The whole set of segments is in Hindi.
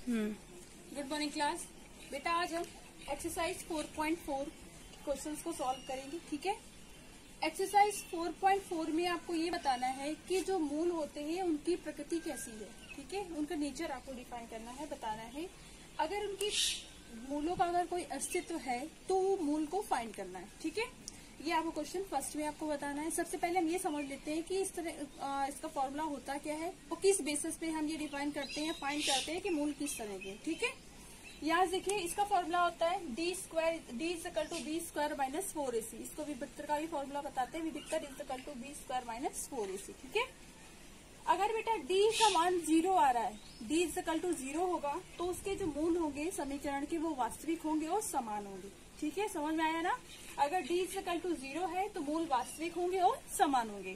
Good morning class. बेटा आज हम एक्सरसाइज 4.4 क्वेश्चंस को सॉल्व करेंगे। ठीक है, एक्सरसाइज 4.4 में आपको ये बताना है कि जो मूल होते हैं उनकी प्रकृति कैसी है। ठीक है, उनका नेचर आपको डिफाइन करना है, बताना है। अगर उनकी मूलों का अगर कोई अस्तित्व है तो मूल को फाइंड करना है। ठीक है, ये आपको क्वेश्चन फर्स्ट में आपको बताना है। सबसे पहले हम ये समझ लेते हैं कि इस तरह इसका फॉर्मूला होता क्या है और किस बेसिस पे हम ये डिफाइन करते हैं, फाइंड करते हैं कि मूल किस तरह के। ठीक है, यहाँ देखिए इसका फॉर्मूला होता है D equal to B square minus 4ac। इसको विभक्तर का भी फॉर्मूला बताते हैं, विभक्तर equal to B square minus 4ac। ठीक है, अगर बेटा d का मान 0 आ रहा है, d इक्वल टू 0 होगा तो उसके जो मूल होंगे समीकरण के वो वास्तविक होंगे और समान होंगे। ठीक है, समझ में आया ना। अगर d इक्वल टू 0 है तो मूल वास्तविक होंगे और समान होंगे।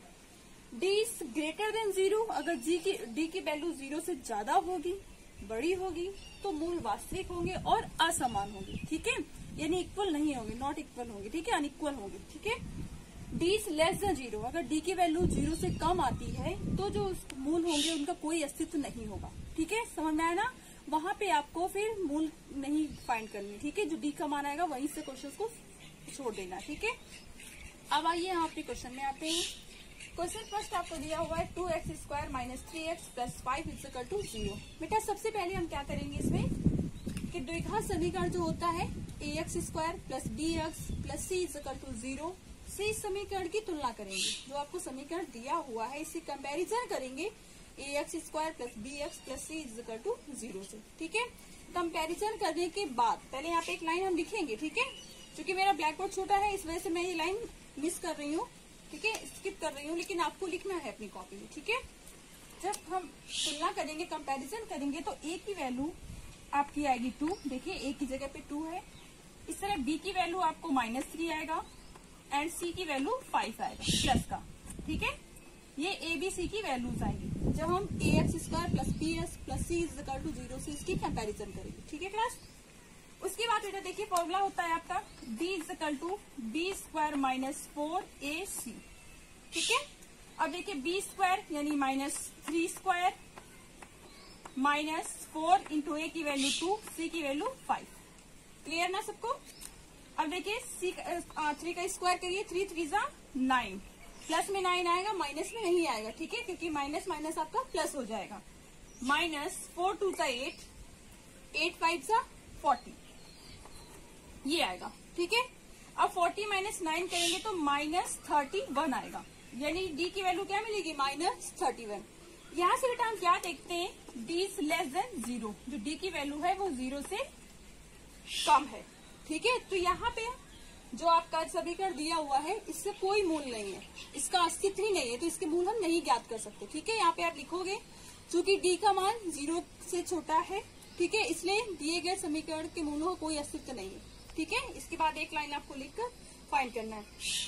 d ग्रेटर देन 0, अगर d की वैल्यू 0 से ज्यादा होगी, बड़ी होगी, तो मूल वास्तविक होंगे और असमान होंगे। ठीक है, यानी इक्वल नहीं होंगे, नॉट इक्वल होंगे। ठीक है, अनइक्वल होंगे। ठीक है, d लेस देन 0, अगर d की वैल्यू 0 से कम आती है तो जो मूल होंगे उनका कोई अस्तित्व नहीं होगा। ठीक है, समझ में आया ना। वहां पे आपको फिर मूल नहीं फाइंड करनी। ठीक है, जो d का मान आएगा वहीं से क्वेश्चन को छोड़ देना। ठीक है, अब आइए यहाँ पे क्वेश्चन में आते हैं। क्वेश्चन फर्स्ट आपको दिया हुआ है 2x square minus 3x plus 5 equal to 0। बेटा सबसे पहले हम क्या करेंगे इसमें कि द्विघात समीकरण जो होता है ax square plus bx plus c equal to 0 से इस समीकरण की तुलना करेंगे। जो आपको समीकरण दिया हुआ है इससे कंपैरिजन करेंगे ax square plus bx plus c equal to 0 से। ठीक है, कंपैरिजन करने के बाद पहले यहाँ पे एक लाइन हम लिखेंगे। ठीक है, क्योंकि मेरा ब्लैक बोर्ड छोटा है इस वजह से मैं ये लाइन मिस कर रही हूँ। ठीक है, स्किप कर रही हूँ, लेकिन आपको लिखना है अपनी कॉपी में। ठीक है, जब हम तुलना करेंगे, कंपैरिजन करेंगे तो a की वैल्यू आपकी आएगी 2। देखिए a की जगह पे 2 है। इस तरह b की वैल्यू आपको -3 आएगा एंड c की वैल्यू 5 आएगा प्लस का। ठीक है, ये a b c की वैल्यूज आएंगी जब हम ax square plus bs plus c equal to 0 से इसकी कंपैरिजन करेंगे। ठीक है क्लास, उसके बाद बेटा देखिए फॉर्मूला होता है आपका d equal to B square minus 4ac। ठीक है, अब देखिए b स्क्वायर यानी -3 स्क्वायर माइनस 4 इंटू a की वैल्यू 2, c की वैल्यू 5। क्लियर ना सबको। अब देखिए 3 का स्क्वायर करिए, 3 3 जा 9, प्लस में 9 आएगा, माइनस में नहीं आएगा। ठीक है, क्योंकि माइनस माइनस आपका प्लस हो जाएगा। -4 2 जा 8, 8 5 जा 40, ये आएगा। ठीक है, अब 40 माइनस 9 करेंगे तो -31 आएगा, यानी d की वैल्यू क्या मिलेगी -31। यहाँ से बेटा हम क्या देखते हैं, d लेस देन 0, जो d की वैल्यू है वो 0 से कम है। ठीक है, तो यहाँ पे जो आपका समीकरण दिया हुआ है इससे कोई मूल नहीं है, इसका अस्तित्व ही नहीं है, तो इसके मूल हम नहीं ज्ञात कर सकते। ठीक है, यहाँ पे आप लिखोगे चूंकि d का मान 0 से छोटा है। ठीक है, इसलिए दिए गए समीकरण के मूलों का कोई अस्तित्व नहीं है। ठीक है, इसके बाद एक लाइन आपको लिखकर फाइंड करना है।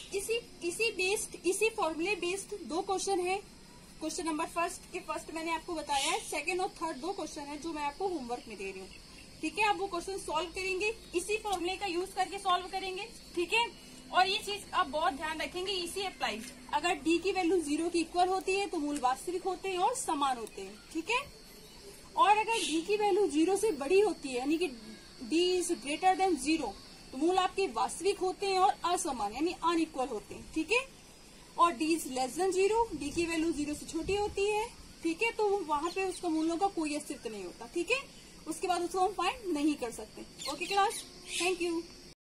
इसी फॉर्मूले बेस्ड 2 क्वेश्चन है। क्वेश्चन नंबर फर्स्ट मैंने आपको बताया है, सेकंड और थर्ड 2 क्वेश्चन है जो मैं आपको होमवर्क में दे रही हूँ। ठीक है, आप वो क्वेश्चन सॉल्व करेंगे, इसी फॉर्मूले का यूज करके सॉल्व करेंगे। ठीक है, और ये चीज आप बहुत ध्यान रखेंगे, इसी अप्लाई। अगर d की वैल्यू 0 की इक्वल होती है तो मूल वास्तविक होते हैं और समान होते हैं। ठीक है, और अगर d की वैल्यू 0 से बड़ी होती है, यानी कि d इज ग्रेटर देन 0, तो मूल आपके वास्तविक होते हैं और असमान यानी अनइक्वल होते हैं। ठीक है, और d is less than 0, d की वैल्यू 0 से छोटी होती है। ठीक है, तो वहां पे उसका मूलों का कोई अस्तित्व नहीं होता। ठीक है, उसके बाद उसको हम फाइंड नहीं कर सकते। Okay class, thank you.